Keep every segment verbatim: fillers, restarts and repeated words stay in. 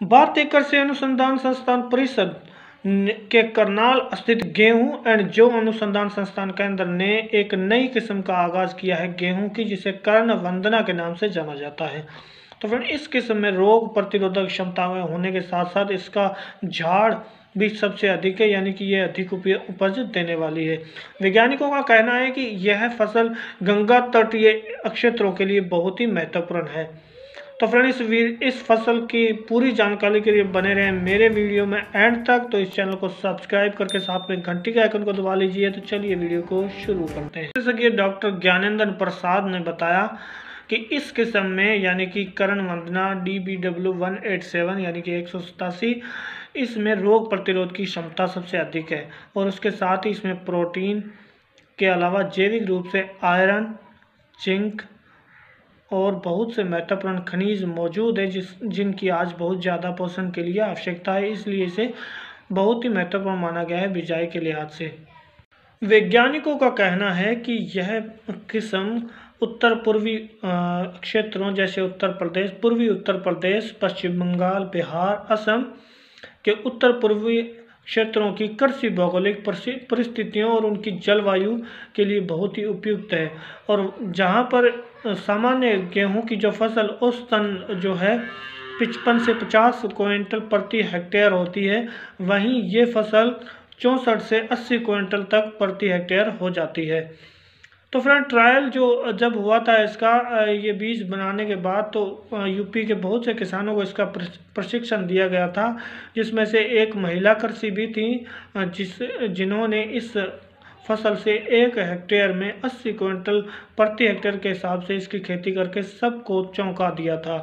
भारतीय कृषि अनुसंधान संस्थान परिषद के करनाल स्थित गेहूं एंड जौ अनुसंधान संस्थान केंद्र ने एक नई किस्म का आगाज किया है गेहूं की, जिसे कर्ण वंदना के नाम से जाना जाता है। तो फ्रेंड, इस किस्म में रोग प्रतिरोधक क्षमता में होने के साथ साथ इसका झाड़ भी सबसे अधिक है, यानी कि यह अधिक उपज देने वाली है। वैज्ञानिकों का कहना है कि यह फसल गंगा तटीय क्षेत्रों के लिए बहुत ही महत्वपूर्ण है। तो फ्रेंड, इस इस फसल की पूरी जानकारी के लिए बने रहें मेरे वीडियो में एंड तक। तो इस चैनल को सब्सक्राइब करके साथ में घंटी के आइकन को दबा लीजिए। तो चलिए वीडियो को शुरू करते हैं। जैसे कि डॉक्टर ज्ञानेंद्र प्रसाद ने बताया कि इस किस्म में यानी कि Karan Vandana D B W one eight seven यानी कि एक सौ सतासी, इसमें रोग प्रतिरोध की क्षमता सबसे अधिक है और उसके साथ ही इसमें प्रोटीन के अलावा जैविक रूप से आयरन, जिंक और बहुत से महत्वपूर्ण खनिज मौजूद है जिस जिनकी आज बहुत ज़्यादा पोषण के लिए आवश्यकता है। इसलिए इसे बहुत ही महत्वपूर्ण माना गया है बिजाई के लिहाज से। वैज्ञानिकों का कहना है कि यह किस्म उत्तर पूर्वी क्षेत्रों जैसे उत्तर प्रदेश, पूर्वी उत्तर प्रदेश, पश्चिम बंगाल, बिहार, असम के उत्तर पूर्वी क्षेत्रों की कृषि भौगोलिक परिस्थितियों और उनकी जलवायु के लिए बहुत ही उपयुक्त है। और जहां पर सामान्य गेहूं की जो फसल औसतन जो है पचपन से पचास क्विंटल प्रति हेक्टेयर होती है, वहीं ये फसल चौंसठ से अस्सी क्विंटल तक प्रति हेक्टेयर हो जाती है। तो फ्रेंड, ट्रायल जो जब हुआ था इसका ये बीज बनाने के बाद, तो यूपी के बहुत से किसानों को इसका प्रशिक्षण दिया गया था, जिसमें से एक महिला कृषि भी थी जिस जिन्होंने इस फसल से एक हेक्टेयर में अस्सी क्विंटल प्रति हेक्टेयर के हिसाब से इसकी खेती करके सबको चौंका दिया था।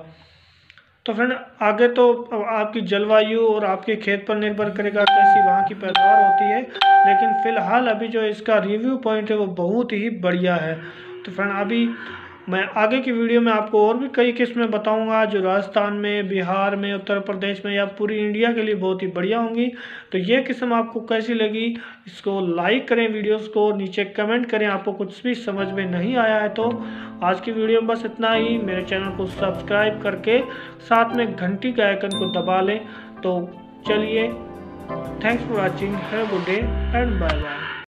तो फ्रेंड, आगे तो आपकी जलवायु और आपके खेत पर निर्भर करेगा कैसी वहाँ की पैदावार होती है, लेकिन फिलहाल अभी जो इसका रिव्यू पॉइंट है वो बहुत ही बढ़िया है। तो फ्रेंड, अभी मैं आगे की वीडियो में आपको और भी कई किस्में बताऊंगा जो राजस्थान में, बिहार में, उत्तर प्रदेश में या पूरी इंडिया के लिए बहुत ही बढ़िया होंगी। तो ये किस्म आपको कैसी लगी, इसको लाइक करें, वीडियोस को नीचे कमेंट करें। आपको कुछ भी समझ में नहीं आया है तो आज की वीडियो में बस इतना ही। मेरे चैनल को सब्सक्राइब करके साथ में घंटी के आइकन को दबा लें। तो चलिए, thanks for watching, have a good day and bye bye.